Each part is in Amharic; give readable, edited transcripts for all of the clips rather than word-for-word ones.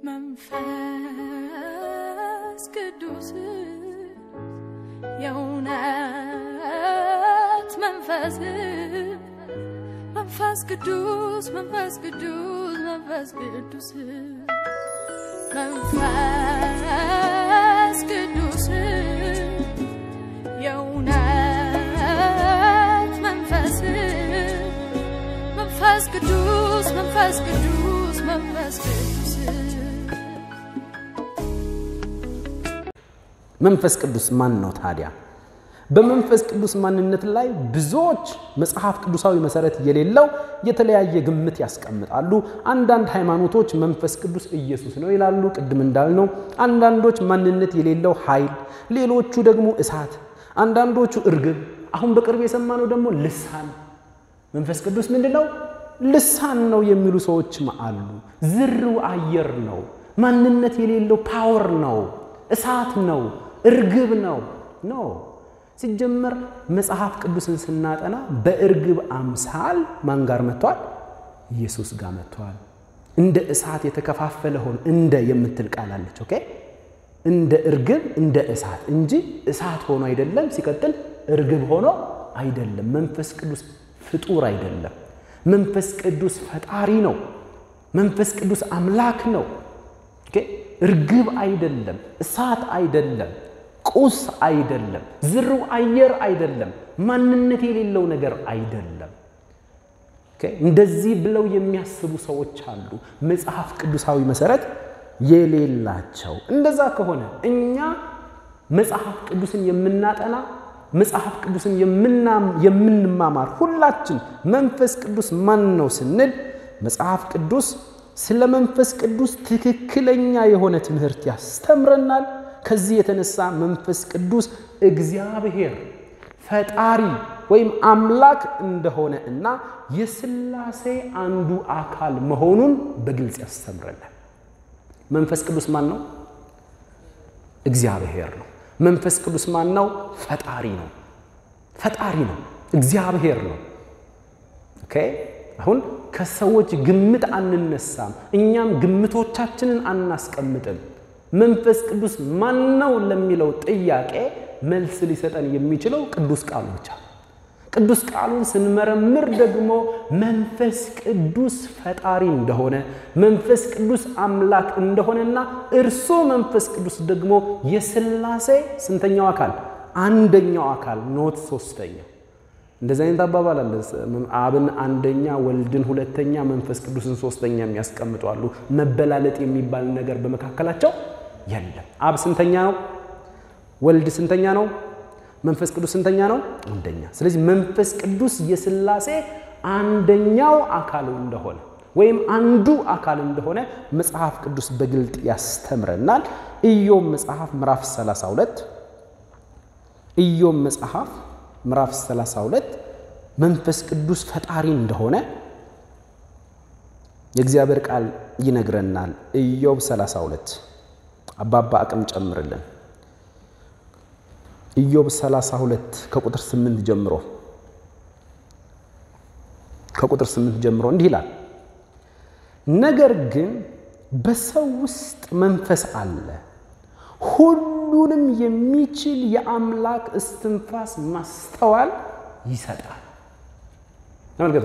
መንፈስ ቅዱስ የእውነት መንፈስ መንፈስ ቅዱስ መንፈስ ቅዱስ መንፈስ ቅዱስ መንፈስ ቅዱስ የእውነት መንፈስ መንፈስ ቅዱስ መንፈስ ቅዱስ መንፈስ ቅዱስ መንፈስ ቅዱስ ማን ነው ታዲያ? በመንፈስ ቅዱስ ማንነት ላይ ብዙዎች መጽሐፍ ቅዱሳዊ መሰረት የሌለው የተለያየ ግምት ያስቀምጣሉ። አንዳንድ ሃይማኖቶች መንፈስ ቅዱስ ኢየሱስ ነው ይላሉ ቅድም እንዳልነው። አንዳንዶች ማንነት የሌለው ኃይል፣ ሌሎቹ ደግሞ እሳት፣ አንዳንዶቹ እርግብ፣ አሁን በቅርብ የሰማነው ደግሞ ልሳን። መንፈስ ቅዱስ ምንድነው? ልሳን ነው የሚሉ ሰዎችም አሉ። ዝርው አየር ነው፣ ማንነት የሌለው ፓወር ነው፣ እሳት ነው፣ እርግብ ነው። ሲጀመር መጽሐፍ ቅዱስን ስናጠና በእርግብ አምሳል ማን ጋር መጥቷል? ኢየሱስ ጋር መጥቷል። እንደ እሳት የተከፋፈለ ሆኖ እንደ የምትል ቃል አለች። ኦኬ፣ እንደ እርግብ እንደ እሳት እንጂ እሳት ሆኖ አይደለም። ሲቀጥል እርግብ ሆኖ አይደለም። መንፈስ ቅዱስ ፍጡር አይደለም። መንፈስ ቅዱስ ፈጣሪ ነው። መንፈስ ቅዱስ አምላክ ነው። ኦኬ፣ እርግብ አይደለም፣ እሳት አይደለም፣ ቁስ አይደለም፣ ዝርው አየር አይደለም፣ ማንነት የሌለው ነገር አይደለም። ኦኬ፣ እንደዚህ ብለው የሚያስቡ ሰዎች አሉ፣ መጽሐፍ ቅዱሳዊ መሰረት የሌላቸው። እንደዛ ከሆነ እኛ መጽሐፍ ቅዱስን የምናጠና መጽሐፍ ቅዱስን የምንማማር ሁላችን መንፈስ ቅዱስ ማን ነው ስንል መጽሐፍ ቅዱስ ስለ መንፈስ ቅዱስ ትክክለኛ የሆነ ትምህርት ያስተምረናል። ከዚህ የተነሳ መንፈስ ቅዱስ እግዚአብሔር ፈጣሪ ወይም አምላክ እንደሆነ እና የሥላሴ አንዱ አካል መሆኑን በግልጽ ያስተምረናል። መንፈስ ቅዱስ ማን ነው? እግዚአብሔር ነው። መንፈስ ቅዱስ ማን ነው? ፈጣሪ ነው። ፈጣሪ ነው፣ እግዚአብሔር ነው። ኦኬ፣ አሁን ከሰዎች ግምት አንነሳም፣ እኛም ግምቶቻችንን አናስቀምጥም። መንፈስ ቅዱስ ማን ነው ለሚለው ጥያቄ መልስ ሊሰጠን የሚችለው ቅዱስ ቃሉ ብቻ። ቅዱስ ቃሉን ስንመረምር ደግሞ መንፈስ ቅዱስ ፈጣሪ እንደሆነ፣ መንፈስ ቅዱስ አምላክ እንደሆነና እርሱ መንፈስ ቅዱስ ደግሞ የሥላሴ ስንተኛው አካል? አንደኛው አካል፣ ኖት ሶስተኛ። እንደዚህ አይነት አባባል አለ። አብን አንደኛ፣ ወልድን ሁለተኛ፣ መንፈስ ቅዱስን ሶስተኛ የሚያስቀምጡ አሉ። መበላለጥ የሚባል ነገር በመካከላቸው የለም። አብ ስንተኛ ነው? ወልድ ስንተኛ ነው? መንፈስ ቅዱስ ስንተኛ ነው? አንደኛ። ስለዚህ መንፈስ ቅዱስ የሥላሴ አንደኛው አካል እንደሆነ ወይም አንዱ አካል እንደሆነ መጽሐፍ ቅዱስ በግልጥ ያስተምረናል። ኢዮብ መጽሐፍ ምዕራፍ 32 ኢዮብ መጽሐፍ ምዕራፍ 32 መንፈስ ቅዱስ ፈጣሪ እንደሆነ የእግዚአብሔር ቃል ይነግረናል። ኢዮብ 32 አባባ አቅም ጨምርልን። ኢዮብ 32 ከቁጥር 8 ጀምሮ እንዲህ ይላል፣ ነገር ግን በሰው ውስጥ መንፈስ አለ፣ ሁሉንም የሚችል የአምላክ እስትንፋስ ማስተዋል ይሰጣል። ተመልከቱ፣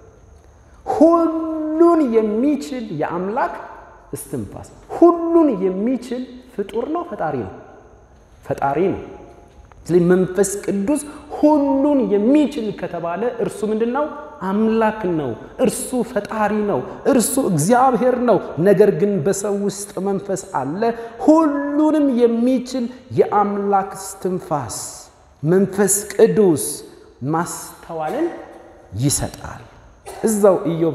ሁሉን የሚችል የአምላክ እስትንፋስ። ሁሉን የሚችል ፍጡር ነው? ፈጣሪ ነው? ፈጣሪ ነው። ስለዚህ መንፈስ ቅዱስ ሁሉን የሚችል ከተባለ እርሱ ምንድነው? አምላክ ነው። እርሱ ፈጣሪ ነው። እርሱ እግዚአብሔር ነው። ነገር ግን በሰው ውስጥ መንፈስ አለ፣ ሁሉንም የሚችል የአምላክ እስትንፋስ መንፈስ ቅዱስ ማስተዋልን ይሰጣል። እዛው ኢዮብ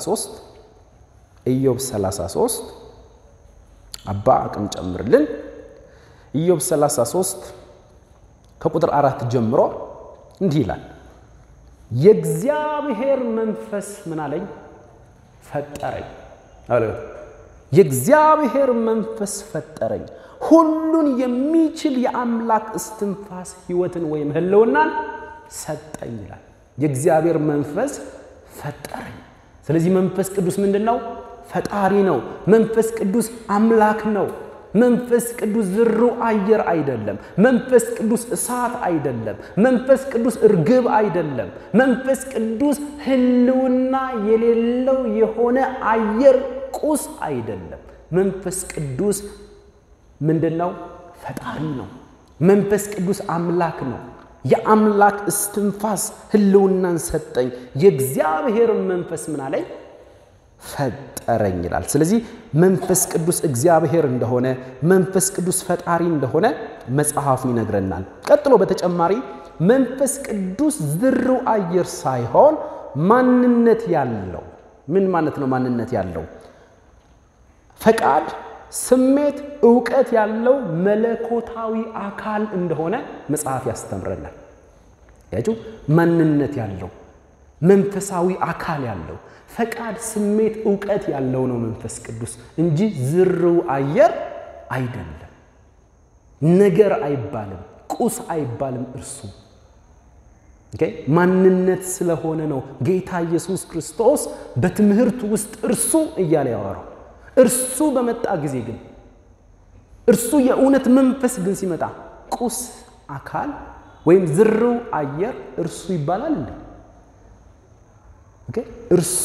33 አባ አቅም ጨምርልን። ኢዮብ 33 ከቁጥር 4 ጀምሮ እንዲህ ይላል፣ የእግዚአብሔር መንፈስ ምን አለኝ? ፈጠረኝ። የእግዚአብሔር መንፈስ ፈጠረኝ፣ ሁሉን የሚችል የአምላክ እስትንፋስ ሕይወትን ወይም ህልውናን ሰጠኝ ይላል። የእግዚአብሔር መንፈስ ፈጠረኝ። ስለዚህ መንፈስ ቅዱስ ምንድነው? ፈጣሪ ነው። መንፈስ ቅዱስ አምላክ ነው። መንፈስ ቅዱስ ዝሩ አየር አይደለም። መንፈስ ቅዱስ እሳት አይደለም። መንፈስ ቅዱስ እርግብ አይደለም። መንፈስ ቅዱስ ህልውና የሌለው የሆነ አየር ቁስ አይደለም። መንፈስ ቅዱስ ምንድነው? ፈጣሪ ነው። መንፈስ ቅዱስ አምላክ ነው። የአምላክ እስትንፋስ ህልውናን ሰጠኝ። የእግዚአብሔር መንፈስ ምን አለኝ? ፈጠረኝ ይላል። ስለዚህ መንፈስ ቅዱስ እግዚአብሔር እንደሆነ መንፈስ ቅዱስ ፈጣሪ እንደሆነ መጽሐፉ ይነግረናል። ቀጥሎ በተጨማሪ መንፈስ ቅዱስ ዝሩ አየር ሳይሆን ማንነት ያለው ምን ማለት ነው? ማንነት ያለው ፈቃድ፣ ስሜት፣ ዕውቀት ያለው መለኮታዊ አካል እንደሆነ መጽሐፍ ያስተምረናል። ያጁ ማንነት ያለው መንፈሳዊ አካል ያለው ፈቃድ፣ ስሜት፣ ዕውቀት ያለው ነው መንፈስ ቅዱስ እንጂ ዝሩ አየር አይደለም። ነገር አይባልም፣ ቁስ አይባልም። እርሱ ማንነት ስለሆነ ነው ጌታ ኢየሱስ ክርስቶስ በትምህርቱ ውስጥ እርሱ እያለ ያወራው። እርሱ በመጣ ጊዜ ግን እርሱ የእውነት መንፈስ ግን ሲመጣ ቁስ አካል ወይም ዝሩ አየር እርሱ ይባላል እንዴ? እርሱ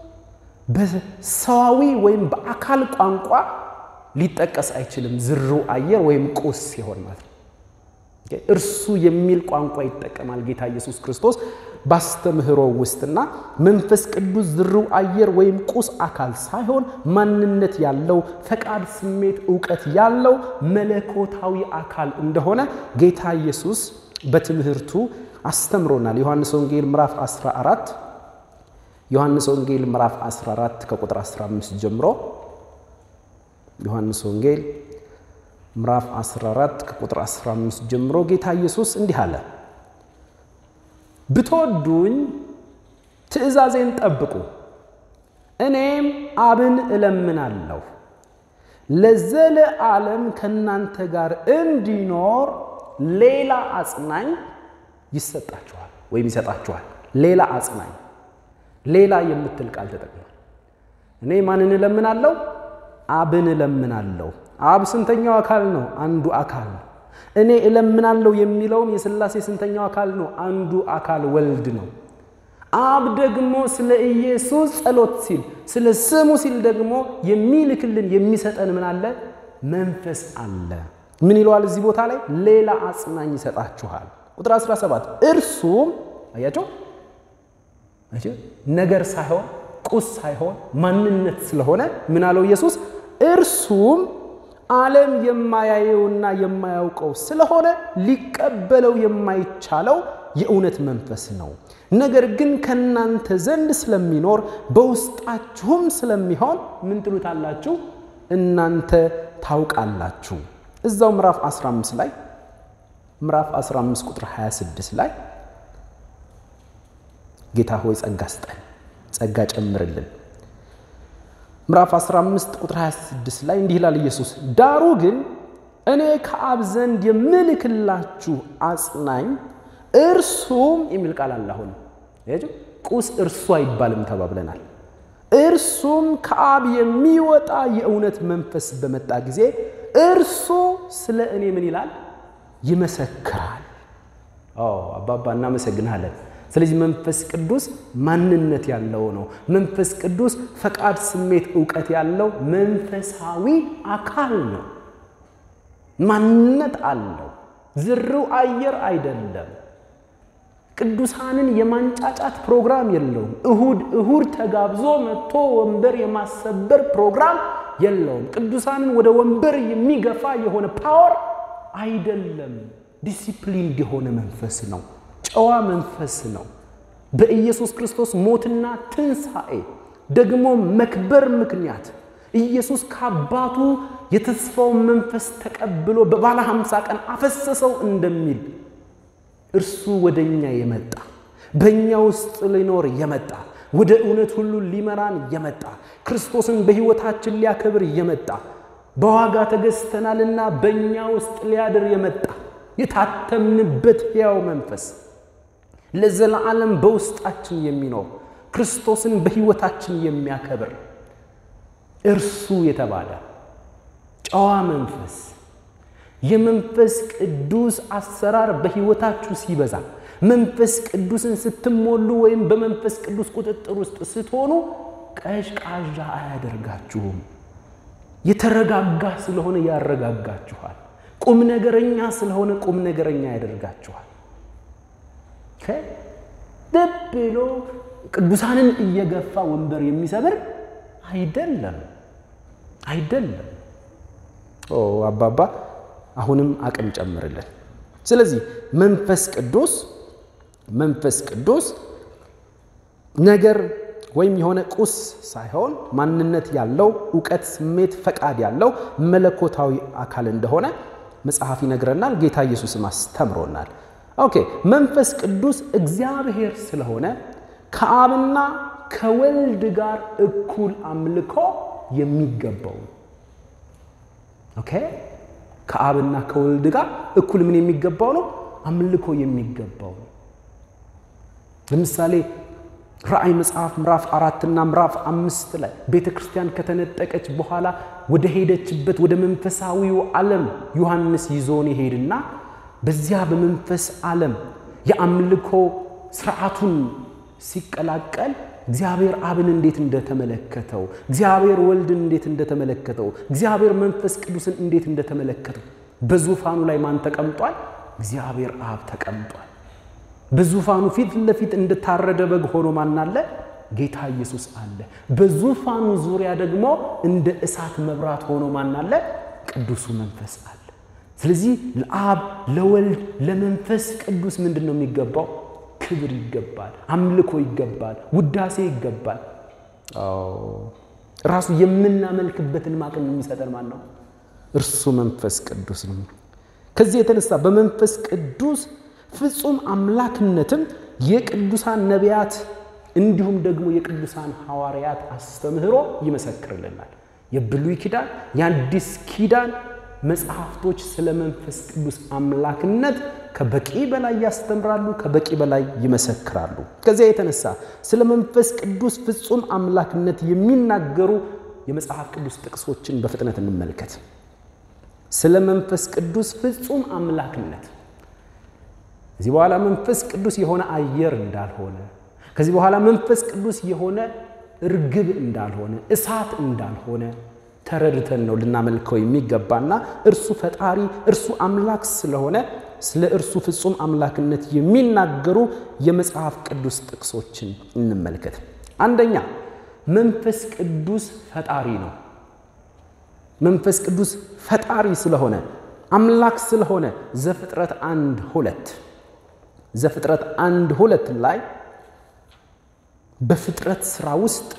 በሰዋዊ ወይም በአካል ቋንቋ ሊጠቀስ አይችልም። ዝሩ አየር ወይም ቁስ ሲሆን ማለት ነው። እርሱ የሚል ቋንቋ ይጠቀማል ጌታ ኢየሱስ ክርስቶስ ባስተምህሮ ውስጥና መንፈስ ቅዱስ ዝሩ አየር ወይም ቁስ አካል ሳይሆን ማንነት ያለው ፈቃድ፣ ስሜት፣ ዕውቀት ያለው መለኮታዊ አካል እንደሆነ ጌታ ኢየሱስ በትምህርቱ አስተምሮናል። ዮሐንስ ወንጌል ምዕራፍ 14 ዮሐንስ ወንጌል ምዕራፍ 14 ከቁጥር 15 ጀምሮ ዮሐንስ ወንጌል ምዕራፍ 14 ከቁጥር 15 ጀምሮ ጌታ ኢየሱስ እንዲህ አለ። ብትወዱኝ ትእዛዜን ጠብቁ፣ እኔም አብን እለምናለሁ ለዘለዓለም ከናንተ ጋር እንዲኖር ሌላ አጽናኝ ይሰጣችኋል ወይም ይሰጣችኋል። ሌላ አጽናኝ፣ ሌላ የምትል ቃል ተጠቅሟል። እኔ ማንን እለምናለሁ? አብን እለምናለሁ። አብ ስንተኛው አካል ነው? አንዱ አካል ነው። እኔ እለምናለሁ የሚለውም የሥላሴ ስንተኛው አካል ነው? አንዱ አካል ወልድ ነው። አብ ደግሞ ስለ ኢየሱስ ጸሎት ሲል ስለ ስሙ ሲል ደግሞ የሚልክልን የሚሰጠን ምን አለ? መንፈስ አለ። ምን ይለዋል እዚህ ቦታ ላይ? ሌላ አጽናኝ ይሰጣችኋል። ቁጥር 17 እርሱም አያችሁ ነገር ሳይሆን ቁስ ሳይሆን ማንነት ስለሆነ ምን አለው ኢየሱስ? እርሱም ዓለም የማያየውና የማያውቀው ስለሆነ ሊቀበለው የማይቻለው የእውነት መንፈስ ነው። ነገር ግን ከናንተ ዘንድ ስለሚኖር በውስጣችሁም ስለሚሆን ምን ትሉታላችሁ? እናንተ ታውቃላችሁ። እዛው ምዕራፍ 15 ላይ ምዕራፍ 15 ቁጥር 26 ላይ ጌታ ሆይ ጸጋ ስጠን፣ ጸጋ ጨምርልን። ምዕራፍ 15 ቁጥር 26 ላይ እንዲህ ይላል ኢየሱስ፣ ዳሩ ግን እኔ ከአብ ዘንድ የምልክላችሁ አጽናኝ እርሱም የሚል ቃል አለ። አሁን ቁስ እርሱ አይባልም ተባብለናል። እርሱም ከአብ የሚወጣ የእውነት መንፈስ በመጣ ጊዜ እርሱ ስለ እኔ ምን ይላል? ይመሰክራል። አባባ እናመሰግናለን። ስለዚህ መንፈስ ቅዱስ ማንነት ያለው ነው። መንፈስ ቅዱስ ፈቃድ፣ ስሜት፣ ዕውቀት ያለው መንፈሳዊ አካል ነው። ማንነት አለው። ዝሩ አየር አይደለም። ቅዱሳንን የማንጫጫት ፕሮግራም የለውም። እሁድ ተጋብዞ መጥቶ ወንበር የማሰበር ፕሮግራም የለውም። ቅዱሳንን ወደ ወንበር የሚገፋ የሆነ ፓወር አይደለም። ዲሲፕሊን የሆነ መንፈስ ነው። ጨዋ መንፈስ ነው። በኢየሱስ ክርስቶስ ሞትና ትንሣኤ ደግሞ መክበር ምክንያት ኢየሱስ ከአባቱ የተስፋው መንፈስ ተቀብሎ በባለ 50 ቀን አፈሰሰው እንደሚል እርሱ ወደኛ የመጣ በእኛ ውስጥ ሊኖር የመጣ ወደ እውነት ሁሉ ሊመራን የመጣ ክርስቶስን በሕይወታችን ሊያከብር የመጣ በዋጋ ተገዝተናልና በእኛ ውስጥ ሊያድር የመጣ የታተምንበት ሕያው መንፈስ ለዘላለም በውስጣችን የሚኖር ክርስቶስን በሕይወታችን የሚያከብር እርሱ የተባለ ጨዋ መንፈስ የመንፈስ ቅዱስ አሰራር በሕይወታችሁ ሲበዛ መንፈስ ቅዱስን ስትሞሉ ወይም በመንፈስ ቅዱስ ቁጥጥር ውስጥ ስትሆኑ ቀዥቃዣ አያደርጋችሁም የተረጋጋ ስለሆነ ያረጋጋችኋል ቁም ነገረኛ ስለሆነ ቁም ነገረኛ ያደርጋችኋል ደብሎ ቅዱሳንን እየገፋ ወንበር የሚሰብር አይደለም አባባ አሁንም አቅም ጨምርልን ስለዚህ መንፈስ ቅዱስ ነገር ወይም የሆነ ቁስ ሳይሆን ማንነት ያለው ዕውቀት ስሜት ፈቃድ ያለው መለኮታዊ አካል እንደሆነ መጽሐፍ ይነግረናል ጌታ ኢየሱስም አስተምሮናል ኦኬ መንፈስ ቅዱስ እግዚአብሔር ስለሆነ ከአብና ከወልድ ጋር እኩል አምልኮ የሚገባው ኦኬ ከአብና ከወልድ ጋር እኩል ምን የሚገባው ነው አምልኮ የሚገባው ለምሳሌ ራእይ መጽሐፍ ምዕራፍ 4 እና ምዕራፍ 5 ላይ ቤተክርስቲያን ከተነጠቀች በኋላ ወደ ሄደችበት ወደ መንፈሳዊው ዓለም ዮሐንስ ይዞን ይሄድና በዚያ በመንፈስ ዓለም የአምልኮ ሥርዓቱን ሲቀላቀል እግዚአብሔር አብን እንዴት እንደተመለከተው እግዚአብሔር ወልድን እንዴት እንደተመለከተው እግዚአብሔር መንፈስ ቅዱስን እንዴት እንደተመለከተው በዙፋኑ ላይ ማን ተቀምጧል እግዚአብሔር አብ ተቀምጧል በዙፋኑ ፊት ለፊት እንደታረደ በግ ሆኖ ማን አለ ጌታ ኢየሱስ አለ በዙፋኑ ዙሪያ ደግሞ እንደ እሳት መብራት ሆኖ ማን አለ ቅዱሱ መንፈስ አለ ስለዚህ ለአብ ለወልድ ለመንፈስ ቅዱስ ምንድነው የሚገባው ክብር ይገባል አምልኮ ይገባል ውዳሴ ይገባል ራሱ የምናመልክበትን ማቅም የሚሰጠን ማን ነው እርሱ መንፈስ ቅዱስ ነው ከዚህ የተነሳ በመንፈስ ቅዱስ ፍጹም አምላክነትም የቅዱሳን ነቢያት እንዲሁም ደግሞ የቅዱሳን ሐዋርያት አስተምህሮ ይመሰክርልናል የብሉይ ኪዳን የአዲስ ኪዳን መጽሐፍቶች ስለ መንፈስ ቅዱስ አምላክነት ከበቂ በላይ ያስተምራሉ ከበቂ በላይ ይመሰክራሉ ከዚያ የተነሳ ስለ መንፈስ ቅዱስ ፍጹም አምላክነት የሚናገሩ የመጽሐፍ ቅዱስ ጥቅሶችን በፍጥነት እንመልከት ስለ መንፈስ ቅዱስ ፍጹም አምላክነት ከዚህ በኋላ መንፈስ ቅዱስ የሆነ አየር እንዳልሆነ ከዚህ በኋላ መንፈስ ቅዱስ የሆነ እርግብ እንዳልሆነ እሳት እንዳልሆነ ተረድተን ነው ልናመልከው የሚገባና እርሱ ፈጣሪ እርሱ አምላክ ስለሆነ ስለ እርሱ ፍጹም አምላክነት የሚናገሩ የመጽሐፍ ቅዱስ ጥቅሶችን እንመልከት አንደኛ መንፈስ ቅዱስ ፈጣሪ ነው መንፈስ ቅዱስ ፈጣሪ ስለሆነ አምላክ ስለሆነ ዘፍጥረት 1:2 ላይ በፍጥረት ሥራ ውስጥ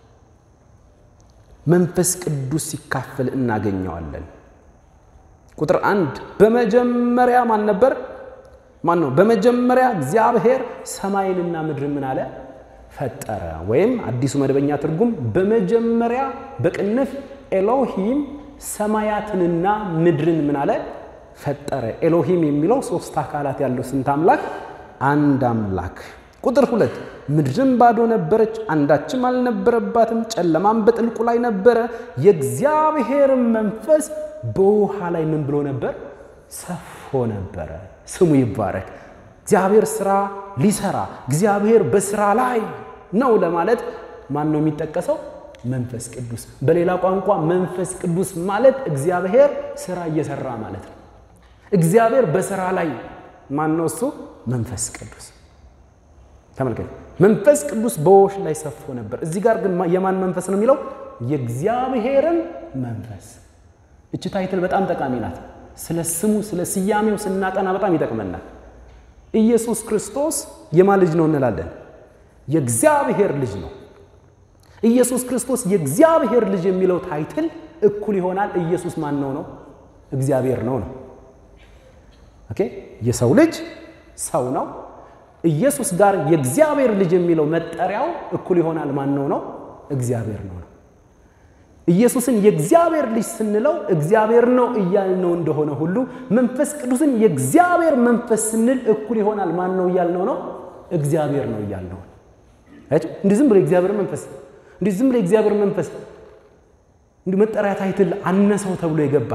መንፈስ ቅዱስ ሲካፈል እናገኘዋለን ቁጥር 1 በመጀመሪያ ማን ነው በመጀመሪያ እግዚአብሔር ሰማይንና ምድርን ምን አለ ፈጠረ ወይም አዲሱ መደበኛ ትርጉም በመጀመሪያ በቅንፍ ኤሎሂም ሰማያትንና ምድርን ምን አለ ፈጠረ ኤሎሂም የሚለው ሶስት አካላት ያለው ስንት አምላክ አንድ አምላክ ቁጥር 2 ምድርም ባዶ ነበረች አንዳችም አልነበረባትም ጨለማም በጥልቁ ላይ ነበረ የእግዚአብሔር መንፈስ በውሃ ላይ ምን ብሎ ነበር ሰፎ ነበር ስሙ ይባረክ እግዚአብሔር ሥራ ሊሰራ እግዚአብሔር በሥራ ላይ ነው ለማለት ማን ነው የሚጠቀሰው መንፈስ ቅዱስ በሌላ ቋንቋ መንፈስ ቅዱስ ማለት እግዚአብሔር ሥራ እየሰራ ማለት ነው እግዚአብሔር በሥራ ላይ ማን ነው እሱ መንፈስ ቅዱስ ተመልከቱ መንፈስ ቅዱስ በውሃ ላይ ሰፎ ነበር እዚህ ጋር ግን የማን መንፈስ ነው የሚለው የእግዚአብሔርን መንፈስ እቺ ታይትል በጣም ጠቃሚ ናት ስለ ስሙ ስለ ስያሜው ስናጠና በጣም ይጠቅመናል ኢየሱስ ክርስቶስ የማን ልጅ ነው እንላለን የእግዚአብሔር ልጅ ነው ኢየሱስ ክርስቶስ የእግዚአብሔር ልጅ የሚለው ታይትል እኩል ይሆናል ኢየሱስ ማን ነው እግዚአብሔር ነው ኦኬ የሰው ልጅ ሰው ነው ኢየሱስ ጋር የእግዚአብሔር ልጅ የሚለው መጠሪያው እኩል ይሆናል ማን ነው እግዚአብሔር ነው ኢየሱስን የእግዚአብሔር ልጅ ስንለው እግዚአብሔር ነው እያልነው እንደሆነ ሁሉ መንፈስ ቅዱስን የእግዚአብሔር መንፈስ ስንል እኩል ይሆናል ማን ነው እያልነው ነው እግዚአብሔር ነው እያልነው እንዴ ዝም ብሎ እግዚአብሔር መንፈስ እንዲህ መጠሪያ ታይትል አነሰው ተብሎ የገባ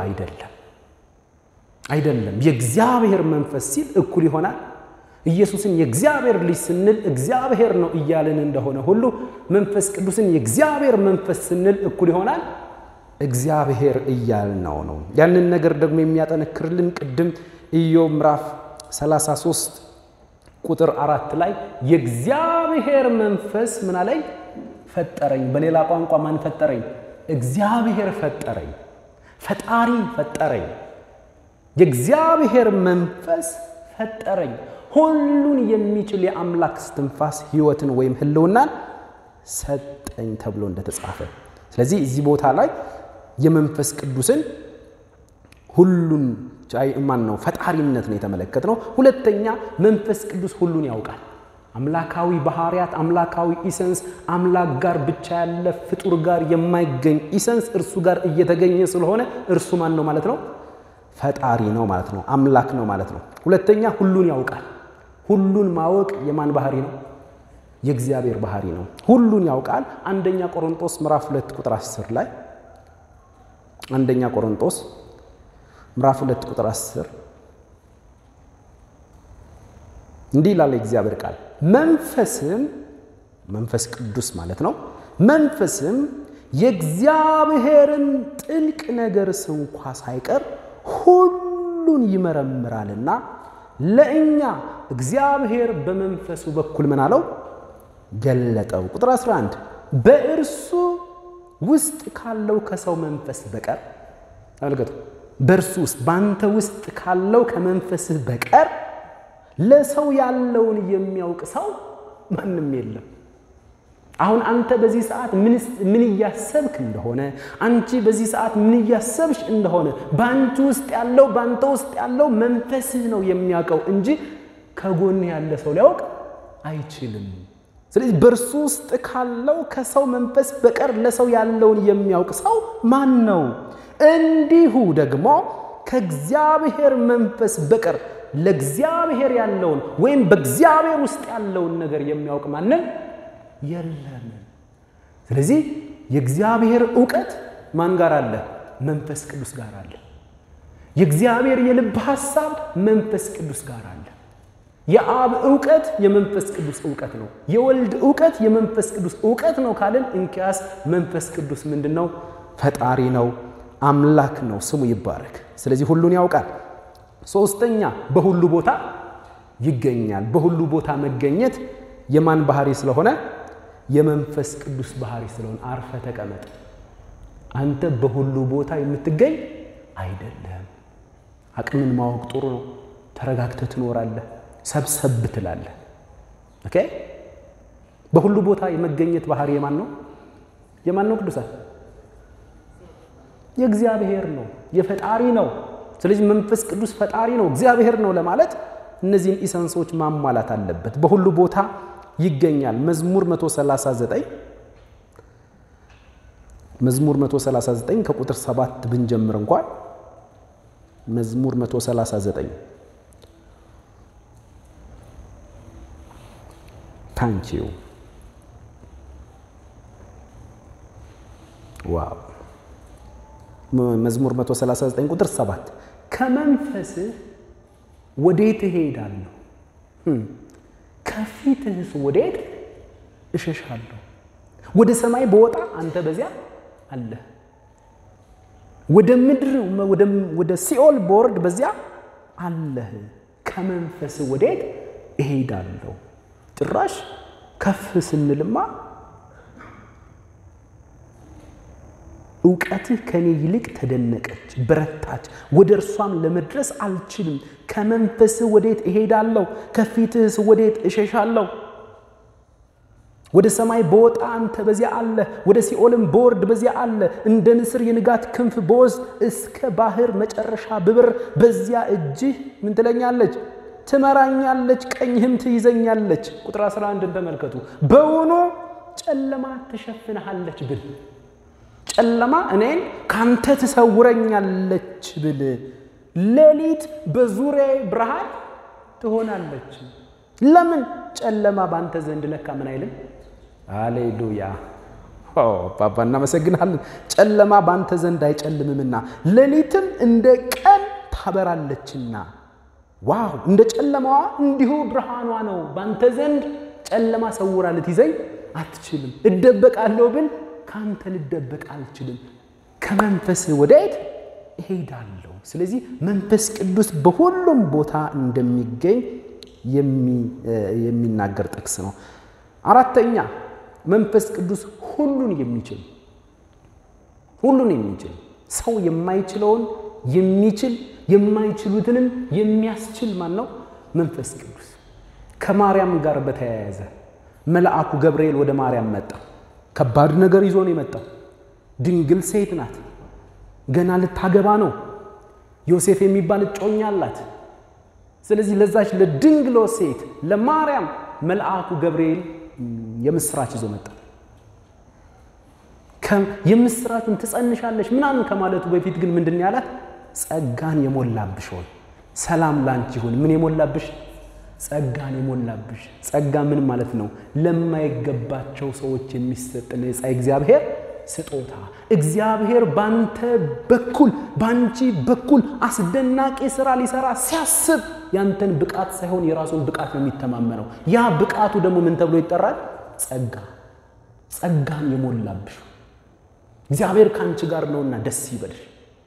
አይደለም የእግዚአብሔር መንፈስ ሲል እኩል ይሆናል ኢየሱስን የእግዚአብሔር ልጅ ስንል እግዚአብሔር ነው እያልን እንደሆነ ሁሉ መንፈስ ቅዱስን የእግዚአብሔር መንፈስ ስንል እኩል ይሆናል እግዚአብሔር እያልነው ነው ያንን ነገር ደግሞ የሚያጠነክርልን ቅድም ኢዮብ ምዕራፍ 33 ቁጥር 4 ላይ የእግዚአብሔር መንፈስ ምን አለኝ ፈጠረኝ በሌላ ቋንቋ ማን ፈጠረኝ እግዚአብሔር ፈጠረኝ ፈጣሪ ፈጠረኝ የእግዚአብሔር መንፈስ ፈጠረኝ ሁሉን የሚችል የአምላክ እስትንፋስ ህይወትን ወይም ህልውናን ሰጠኝ ተብሎ እንደተጻፈ ስለዚህ እዚህ ቦታ ላይ የመንፈስ ቅዱስን ሁሉን ማን ነው ፈጣሪነት ነው የተመለከተው ሁለተኛ መንፈስ ቅዱስ ሁሉን ያውቃል አምላካዊ ባህሪያት አምላካዊ ኢሰንስ አምላክ ጋር ብቻ ያለ ፍጡር ጋር የማይገኝ ኢሰንስ እርሱ ጋር እየተገኘ ስለሆነ እርሱ ማን ነው ማለት ነው ፈጣሪ ነው ማለት ነው አምላክ ነው ማለት ነው ሁለተኛ ሁሉን ያውቃል ሁሉን ማወቅ የማን ባህሪ ነው የእግዚአብሔር ባህሪ ነው ሁሉን ያውቃል አንደኛ ቆሮንቶስ ምዕራፍ 2 ቁጥር 10 ላይ አንደኛ ቆሮንቶስ ምዕራፍ 2 ቁጥር 10 እንዲህ ይላል እግዚአብሔር ቃል መንፈስ ቅዱስ ማለት ነው መንፈስም የእግዚአብሔርን ጥልቅ ነገር እንኳ ሳይቀር ሁሉን ይመረምራልና ለእኛ እግዚአብሔር በመንፈሱ በኩል ምን አለው ገለጠው ቁጥር 11 በእርሱ ውስጥ ካለው ከሰው መንፈስ በቀር አልገቱ በእርሱ ውስጥ ባንተ ውስጥ ካለው ከመንፈስህ በቀር ለሰው ያለውን የሚያውቅ ሰው ማንንም የለም አሁን አንተ በዚህ ሰዓት ምን ያሰብክ እንደሆነ አንቺ በዚህ ሰዓት ምን ያሰብሽ እንደሆነ ባንቺ ውስጥ ያለው ባንተ ውስጥ ያለው መንፈስህ ነው የሚያውቀው እንጂ ከጎን ያለ ሰው ሊያውቅ አይችልም ስለዚህ በእርሱ ውስጥ ካለው ከሰው መንፈስ በቀር ለሰው ያለውን የሚያውቅ ሰው ማን ነው እንዲሁ ደግሞ ከእግዚአብሔር መንፈስ በቀር ለእግዚአብሔር ያለውን ወይም በእግዚአብሔር ውስጥ ያለውን ነገር የሚያውቅ ማንም የለም ስለዚህ የእግዚአብሔር ዕውቀት ማን ጋር አለ መንፈስ ቅዱስ ጋር አለ የእግዚአብሔር የልብ ሐሳብ መንፈስ ቅዱስ ጋር አለ የአብ ዕውቀት የመንፈስ ቅዱስ ዕውቀት ነው የወልድ ዕውቀት የመንፈስ ቅዱስ ዕውቀት ነው ካልን እንኪያስ መንፈስ ቅዱስ ምንድነው ፈጣሪ ነው አምላክ ነው ስሙ ይባረክ ስለዚህ ሁሉን ያውቃል ሶስተኛ በሁሉ ቦታ ይገኛል በሁሉ ቦታ መገኘት የማን ባህሪ ስለሆነ የመንፈስ ቅዱስ ባህሪ ስለሆነ አርፈ ተቀመጥ አንተ በሁሉ ቦታ የምትገኝ አይደለም አቅምን ማወቅ ጥሩ ነው ተረጋግተህ ትኖራለህ ሰብሰብ ትላለህ ኦኬ በሁሉ ቦታ የመገኘት ባህሪ የማን ነው ቅዱሳን የእግዚአብሔር ነው የፈጣሪ ነው ስለዚህ መንፈስ ቅዱስ ፈጣሪ ነው እግዚአብሔር ነው ለማለት እነዚህን ኢሰንሶች ማሟላት አለበት በሁሉ ቦታ ይገኛል መዝሙር 139 ከቁጥር 7 ብንጀምር እንኳን መዝሙር 139 ታንቺው ዋው መዝሙር 139 ቁጥር 7 ከመንፈስ ወዴት እሄዳለሁ ከፊትህስ ወዴት እሸሻለሁ ወደ ሰማይ በወጣ አንተ በዚያ አለ ወደ ምድር ወደ ሲኦል ቦርድ በዚያ አለ ከመንፈስ ወዴት እሄዳለሁ ጭራሽ ከፍ ስንልማ ዕውቀትህ ከኔ ይልቅ ተደነቀች በረታች ወደ እርሷም ለመድረስ አልችልም ከመንፈስ ወዴት እሄዳለሁ ከፊትህስ ወዴት እሸሻለሁ ወደ ሰማይ በወጣ አንተ በዚያ አለ ወደ ሲኦልም ቦርድ በዚያ አለ እንደ ንስር የንጋት ክንፍ በወስድ እስከ ባህር መጨረሻ ብብር በዚያ እጅህ ምን ትለኛለች ትመራኛለች ቀኝህም ትይዘኛለች ቁጥር 11 ተመልከቱ በውኑ ጨለማ ተሸፍነሃለች ብል ጨለማ እኔን ካንተ ተሰውረኛለች ብል ሌሊት በዙሪያዬ ብርሃን ትሆናለች ለምን ጨለማ ባንተ ዘንድ ለካ ምን አይልም ሃሌሉያ ባባ እናመሰግናለን። ጨለማ ባንተ ዘንድ አይጨልምምና ሌሊትም እንደ ቀን ታበራለችና። ዋው! እንደ ጨለማዋ እንዲሁ ብርሃኗ ነው። ባንተ ዘንድ ጨለማ ሰውራ ልትይዘኝ አትችልም። እደበቃለሁ ብል ካንተ ልደበቅ አልችልም። ከመንፈስ ወዴት እሄዳለሁ? ስለዚህ መንፈስ ቅዱስ በሁሉም ቦታ እንደሚገኝ የሚናገር ጥቅስ ነው። አራተኛ መንፈስ ቅዱስ ሁሉን የሚችል ሰው የማይችለውን የሚችል የማይችሉትንም የሚያስችል ማን ነው? መንፈስ ቅዱስ። ከማርያም ጋር በተያያዘ መልአኩ ገብርኤል ወደ ማርያም መጣ። ከባድ ነገር ይዞ ነው የመጣው። ድንግል ሴት ናት። ገና ልታገባ ነው። ዮሴፍ የሚባል እጮኛ አላት። ስለዚህ ለዛች ለድንግል ሴት ለማርያም መልአኩ ገብርኤል የምስራች ይዞ መጣ። የምስራቹን ትጸንሻለሽ ምናምን ከማለቱ በፊት ግን ምንድነው ያላት? ጸጋን የሞላብሽ ሆይ ሰላም ላንቺ ይሁን። ምን የሞላብሽ? ጸጋን የሞላብሽ። ጸጋ ምን ማለት ነው? ለማይገባቸው ሰዎች የሚሰጥ ነፃ እግዚአብሔር ስጦታ። እግዚአብሔር ባንተ በኩል ባንቺ በኩል አስደናቂ ሥራ ሊሰራ ሲያስብ ያንተን ብቃት ሳይሆን የራሱን ብቃት ነው የሚተማመነው። ያ ብቃቱ ደግሞ ምን ተብሎ ይጠራል? ጸጋ። ጸጋን የሞላብሽ እግዚአብሔር ካንቺ ጋር ነውና ደስ ይበልሽ።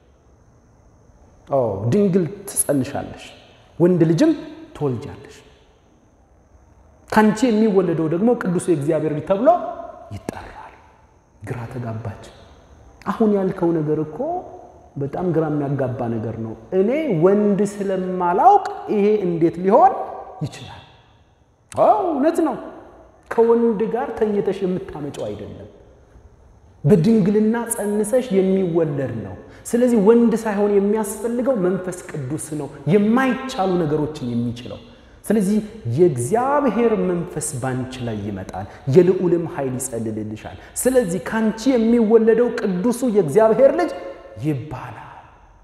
ድንግል ትጸንሻለሽ፣ ወንድ ልጅም ትወልጃለሽ። ካንቺ የሚወለደው ደግሞ ቅዱስ የእግዚአብሔር ልጅ ተብሎ ይጠራል። ግራ ተጋባች። አሁን ያልከው ነገር እኮ በጣም ግራ የሚያጋባ ነገር ነው። እኔ ወንድ ስለማላውቅ ይሄ እንዴት ሊሆን ይችላል? እውነት ነው። ከወንድ ጋር ተኝተሽ የምታመጪው አይደለም። በድንግልና ጸንሰሽ የሚወለድ ነው። ስለዚህ ወንድ ሳይሆን የሚያስፈልገው መንፈስ ቅዱስ ነው፣ የማይቻሉ ነገሮችን የሚችለው። ስለዚህ የእግዚአብሔር መንፈስ ባንቺ ላይ ይመጣል፣ የልዑልም ኃይል ይጸልልልሻል። ስለዚህ ካንቺ የሚወለደው ቅዱሱ የእግዚአብሔር ልጅ ይባላል።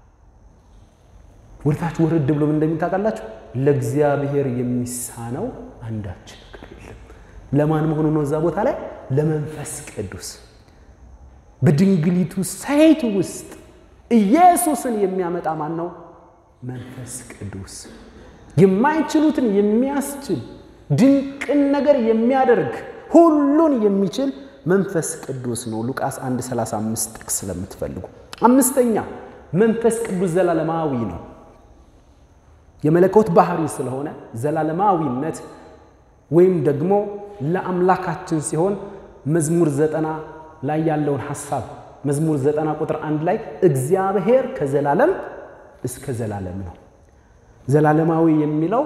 ወርታች ወርድ ብሎ ምን እንደሚታቃላችሁ? ለእግዚአብሔር የሚሳነው አንዳች ነገር የለም። ለማን መሆኑ ነው? እዛ ቦታ ላይ ለመንፈስ ቅዱስ። በድንግሊቱ ሴት ውስጥ ኢየሱስን የሚያመጣ ማን ነው? መንፈስ ቅዱስ። የማይችሉትን የሚያስችል ድንቅን ነገር የሚያደርግ ሁሉን የሚችል መንፈስ ቅዱስ ነው። ሉቃስ 1:35 ጥቅስ ስለምትፈልጉ። አምስተኛ መንፈስ ቅዱስ ዘላለማዊ ነው። የመለኮት ባህሪ ስለሆነ ዘላለማዊነት ወይም ደግሞ ለአምላካችን ሲሆን መዝሙር 90 ላይ ያለውን ሐሳብ መዝሙር 90 ቁጥር 1 ላይ እግዚአብሔር ከዘላለም እስከ ዘላለም ነው። ዘላለማዊ የሚለው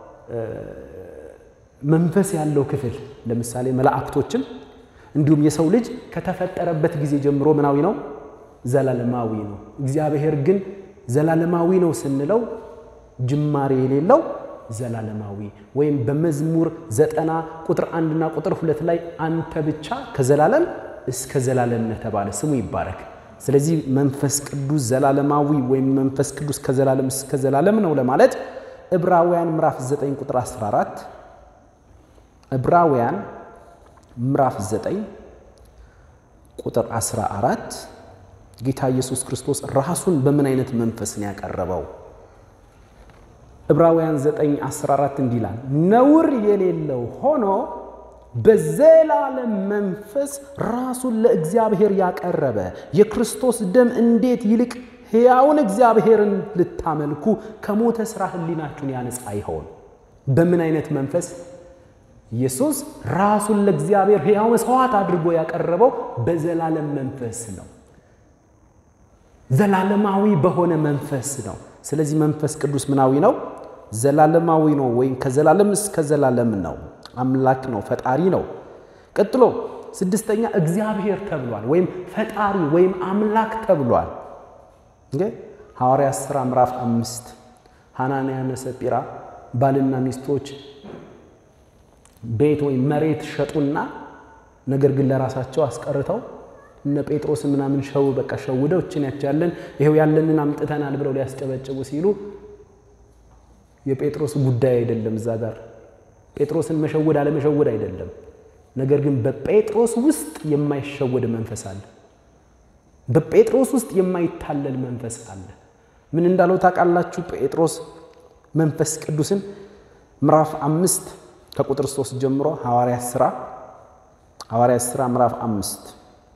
መንፈስ ያለው ክፍል ለምሳሌ መላእክቶችን እንዲሁም የሰው ልጅ ከተፈጠረበት ጊዜ ጀምሮ ምናዊ ነው? ዘላለማዊ ነው። እግዚአብሔር ግን ዘላለማዊ ነው ስንለው ጅማሬ የሌለው ዘላለማዊ ወይም በመዝሙር 90 ቁጥር 1 እና ቁጥር 2 ላይ አንተ ብቻ ከዘላለም እስከ ዘላለም ተባለ፣ ስሙ ይባረክ። ስለዚህ መንፈስ ቅዱስ ዘላለማዊ ወይም መንፈስ ቅዱስ ከዘላለም እስከ ዘላለም ነው ለማለት ዕብራውያን ምዕራፍ 9 ቁጥር 14 ዕብራውያን ምዕራፍ 9 ቁጥር 14 ጌታ ኢየሱስ ክርስቶስ ራሱን በምን አይነት መንፈስ ነው ያቀረበው? ዕብራውያን 9:14 እንዲላል ነውር የሌለው ሆኖ በዘላለም መንፈስ ራሱን ለእግዚአብሔር ያቀረበ የክርስቶስ ደም እንዴት ይልቅ ሕያውን እግዚአብሔርን ልታመልኩ ከሞተ ሥራ ሕሊናችሁን ያነጻ ይሆን? በምን አይነት መንፈስ? ኢየሱስ ራሱን ለእግዚአብሔር ሕያው መስዋዕት አድርጎ ያቀረበው በዘላለም መንፈስ ነው። ዘላለማዊ በሆነ መንፈስ ነው። ስለዚህ መንፈስ ቅዱስ ምናዊ ነው? ዘላለማዊ ነው ወይም ከዘላለም እስከ ዘላለም ነው። አምላክ ነው፣ ፈጣሪ ነው። ቀጥሎ ስድስተኛ እግዚአብሔር ተብሏል ወይም ፈጣሪ ወይም አምላክ ተብሏል። ሐዋርያት ሥራ ምዕራፍ 5 ሐናንያና ሰጲራ ባልና ሚስቶች ቤት ወይም መሬት ሸጡና ነገር ግን ለራሳቸው አስቀርተው እነ ጴጥሮስ ምናምን ሸውደው እቺን ያቻለን ይሄው ያለንን አምጥተናል ብለው ሊያስጨበጭቡ ሲሉ የጴጥሮስ ጉዳይ አይደለም። እዛ ጋር ጴጥሮስን መሸወድ አለ መሸወድ አይደለም። ነገር ግን በጴጥሮስ ውስጥ የማይሸወድ መንፈስ አለ በጴጥሮስ ውስጥ የማይታለል መንፈስ አለ ምን እንዳለው ታውቃላችሁ ጴጥሮስ መንፈስ ቅዱስን ምዕራፍ 5 ከቁጥር 3 ጀምሮ ሐዋርያት ሥራ ምዕራፍ 5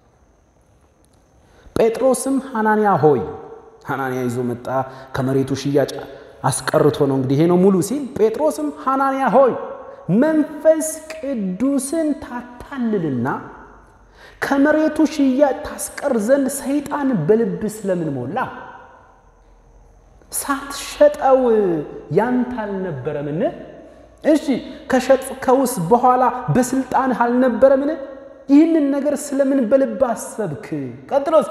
ጴጥሮስም ሐናንያ ሆይ ሐናንያ ይዞ መጣ ከመሬቱ ሽያጭ አስቀርቶ ነው እንግዲህ ይሄ ነው ሙሉ ሲል ጴጥሮስም ሐናንያ ሆይ መንፈስ ቅዱስን ታታልልና ከመሬቱ ሽያጭ ታስቀር ዘንድ ሰይጣን በልብ ስለምን ሞላ ሳትሸጠው ያንተ አልነበረምን እሺ ከሸጥከውስ በኋላ በስልጣን አልነበረምን ይህንን ነገር ስለምን በልብ አሰብክ ቀጥሎስ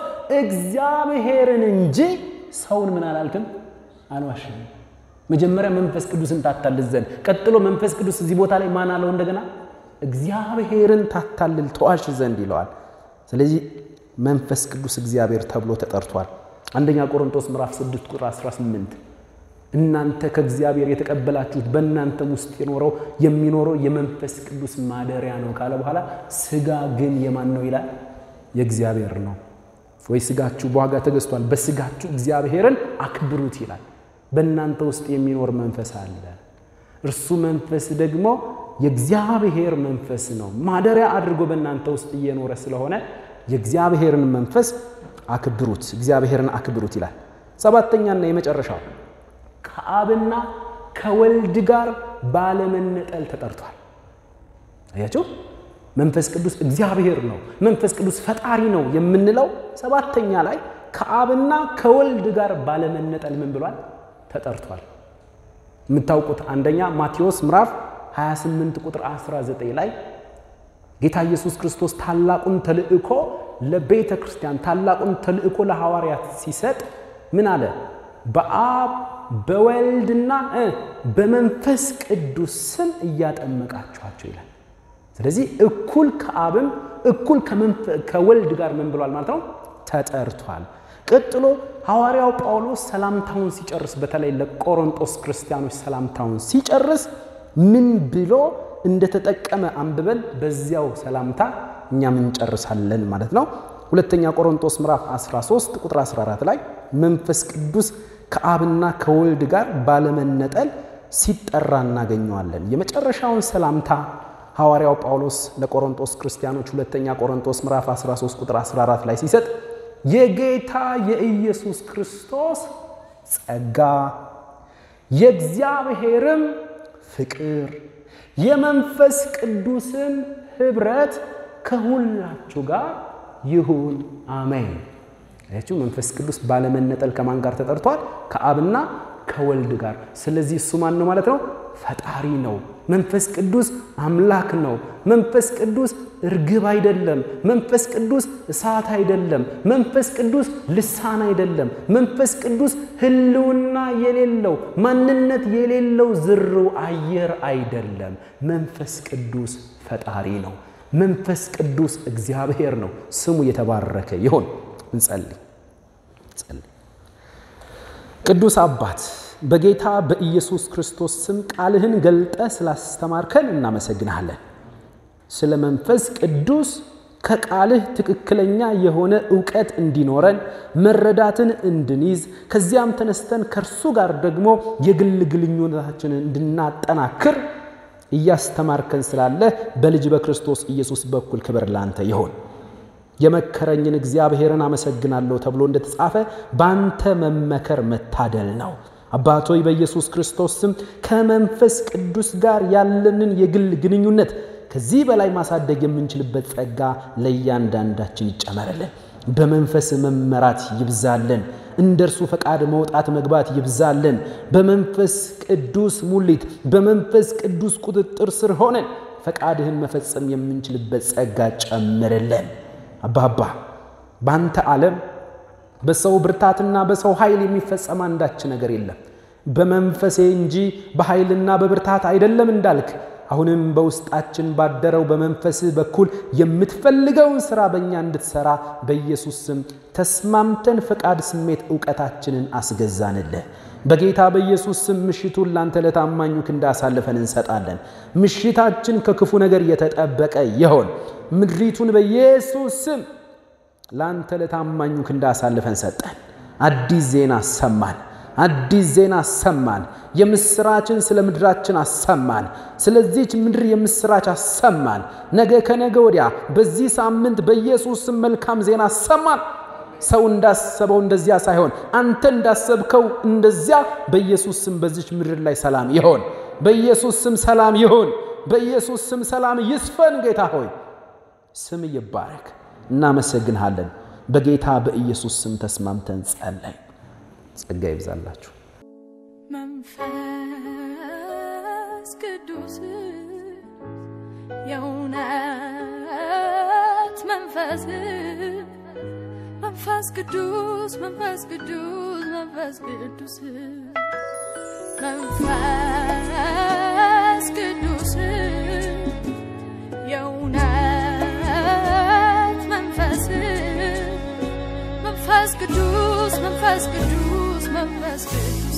እግዚአብሔርን እንጂ ሰውን ምን አላልክም አልዋሽም መጀመሪያ መንፈስ ቅዱስን ታታልል ዘንድ ቀጥሎ መንፈስ ቅዱስ እዚህ ቦታ ላይ ማን አለው እንደገና እግዚአብሔርን ታታልል ተዋሽ ዘንድ ይለዋል ስለዚህ መንፈስ ቅዱስ እግዚአብሔር ተብሎ ተጠርቷል አንደኛ ቆሮንቶስ ምዕራፍ 6 ቁጥር 18 እናንተ ከእግዚአብሔር የተቀበላችሁት በእናንተም ውስጥ የሚኖረው የመንፈስ ቅዱስ ማደሪያ ነው ካለ በኋላ ስጋ ግን የማን ነው ይላል የእግዚአብሔር ነው ወይ ስጋችሁ በዋጋ ተገዝቷል በስጋችሁ እግዚአብሔርን አክብሩት ይላል በእናንተ ውስጥ የሚኖር መንፈስ አለ እርሱ መንፈስ ደግሞ የእግዚአብሔር መንፈስ ነው ማደሪያ አድርጎ በእናንተ ውስጥ እየኖረ ስለሆነ የእግዚአብሔርን መንፈስ አክብሩት እግዚአብሔርን አክብሩት ይላል ሰባተኛና የመጨረሻው ከአብና ከወልድ ጋር ባለመነጠል ተጠርቷል አያችሁ መንፈስ ቅዱስ እግዚአብሔር ነው መንፈስ ቅዱስ ፈጣሪ ነው የምንለው ሰባተኛ ላይ ከአብና ከወልድ ጋር ባለመነጠል ምን ብሏል ተጠርቷል የምታውቁት አንደኛ ማቴዎስ ምዕራፍ 28 ቁጥር 19 ላይ ጌታ ኢየሱስ ክርስቶስ ታላቁን ተልእኮ ለቤተ ክርስቲያን ታላቁን ተልእኮ ለሐዋርያት ሲሰጥ ምን አለ በአብ በወልድና በመንፈስ ቅዱስ ስም እያጠመቃችኋቸው ይላል ስለዚህ እኩል ከአብም እኩል ከወልድ ጋር ምን ብሏል ማለት ነው ተጠርቷል ቀጥሎ ሐዋርያው ጳውሎስ ሰላምታውን ሲጨርስ በተለይ ለቆሮንቶስ ክርስቲያኖች ሰላምታውን ሲጨርስ ምን ብሎ እንደተጠቀመ አንብበን በዚያው ሰላምታ እኛም እንጨርሳለን ማለት ነው ሁለተኛ ቆሮንቶስ ምዕራፍ 13 ቁጥር 14 ላይ መንፈስ ቅዱስ ከአብና ከወልድ ጋር ባለመነጠል ሲጠራ እናገኘዋለን የመጨረሻውን ሰላምታ ሐዋርያው ጳውሎስ ለቆሮንቶስ ክርስቲያኖች ሁለተኛ ቆሮንቶስ ምዕራፍ 13 ቁጥር 14 ላይ ሲሰጥ የጌታ የኢየሱስ ክርስቶስ ጸጋ የእግዚአብሔርም ፍቅር የመንፈስ ቅዱስም ህብረት ከሁላችሁ ጋር ይሁን አሜን አያችሁ መንፈስ ቅዱስ ባለመነጠል ከማን ጋር ተጠርቷል ከአብና ከወልድ ጋር ስለዚህ እሱ ማን ነው ማለት ነው ፈጣሪ ነው መንፈስ ቅዱስ አምላክ ነው መንፈስ ቅዱስ እርግብ አይደለም መንፈስ ቅዱስ እሳት አይደለም መንፈስ ቅዱስ ልሳን አይደለም መንፈስ ቅዱስ ህልውና የሌለው ማንነት የሌለው ዝርው አየር አይደለም መንፈስ ቅዱስ ፈጣሪ ነው መንፈስ ቅዱስ እግዚአብሔር ነው ስሙ የተባረከ ይሁን እንጸልይ ቅዱስ አባት በጌታ በኢየሱስ ክርስቶስ ስም ቃልህን ገልጠ ስላስተማርከን እናመሰግናለን ስለ መንፈስ ቅዱስ ከቃልህ ትክክለኛ የሆነ ዕውቀት እንዲኖረን መረዳትን እንድንይዝ ከዚያም ተነስተን ከርሱ ጋር ደግሞ የግል ግንኙነታችንን እንድናጠናክር እያስተማርከን ስላለ በልጅ በክርስቶስ ኢየሱስ በኩል ክብር ላንተ ይሁን የመከረኝን እግዚአብሔርን አመሰግናለሁ ተብሎ እንደተጻፈ ባንተ መመከር መታደል ነው አባቶይ በኢየሱስ ክርስቶስ ስም ከመንፈስ ቅዱስ ጋር ያለንን የግል ግንኙነት ከዚህ በላይ ማሳደግ የምንችልበት ጸጋ ለእያንዳንዳችን ይጨመርልን በመንፈስ መመራት ይብዛልን እንደርሱ ፈቃድ መውጣት መግባት ይብዛልን በመንፈስ ቅዱስ ሙሊት በመንፈስ ቅዱስ ቁጥጥር ስር ሆነን ፈቃድህን መፈጸም የምንችልበት ጸጋ ጨምርልን አባባ ባንተ ዓለም በሰው ብርታትና በሰው ኃይል የሚፈጸም አንዳች ነገር የለም በመንፈሴ እንጂ በኃይልና በብርታት አይደለም እንዳልክ አሁንም በውስጣችን ባደረው በመንፈስ በኩል የምትፈልገውን ሥራ በእኛ እንድትሰራ በኢየሱስ ስም ተስማምተን ፈቃድ ስሜት ዕውቀታችንን አስገዛንልህ በጌታ በኢየሱስ ስም ምሽቱን ላንተ ለታማኙ ክንድ አሳልፈን እንሰጣለን ምሽታችን ከክፉ ነገር የተጠበቀ ይሁን ምድሪቱን በኢየሱስ ስም ላንተ ለታማኙ ክንድ አሳልፈን ሰጠን አዲስ ዜና ሰማን የምስራችን ስለ ምድራችን አሰማን ስለዚህች ምድር የምስራች አሰማን ነገ ከነገ ወዲያ በዚህ ሳምንት በኢየሱስ ስም መልካም ዜና ሰማን ሰው እንዳሰበው እንደዚያ ሳይሆን አንተ እንዳሰብከው እንደዚያ በኢየሱስ ስም በዚህች ምድር ላይ ሰላም ይሁን በኢየሱስ ስም ሰላም ይሁን በኢየሱስ ስም ሰላም ይስፈን ጌታ ሆይ ስም ይባረክ እናመሰግንሃለን በጌታ በኢየሱስ ስም ተስማምተን ጸለይ ጸጋ ይብዛላችሁ መንፈስ ቅዱስ የእውነት መንፈስ ቅዱስ መንፈስ ቅዱስ የእውነት መንፈስ ቅዱስ